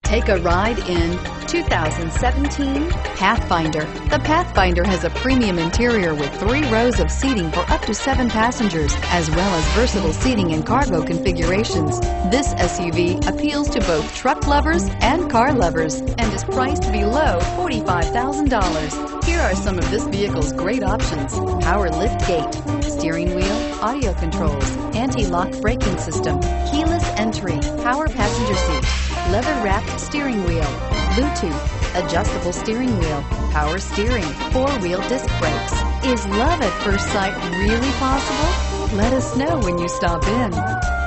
Take a ride in 2017 Pathfinder. The Pathfinder has a premium interior with 3 rows of seating for up to 7 passengers, as well as versatile seating and cargo configurations. This SUV appeals to both truck lovers and car lovers and is priced below $45,000. Here are some of this vehicle's great options: power lift gate, steering wheel audio controls, anti-lock braking system, keyless entry, power passenger seat, leather-wrapped steering wheel, Bluetooth, adjustable steering wheel, power steering, 4-wheel disc brakes. Is love at first sight really possible? Let us know when you stop in.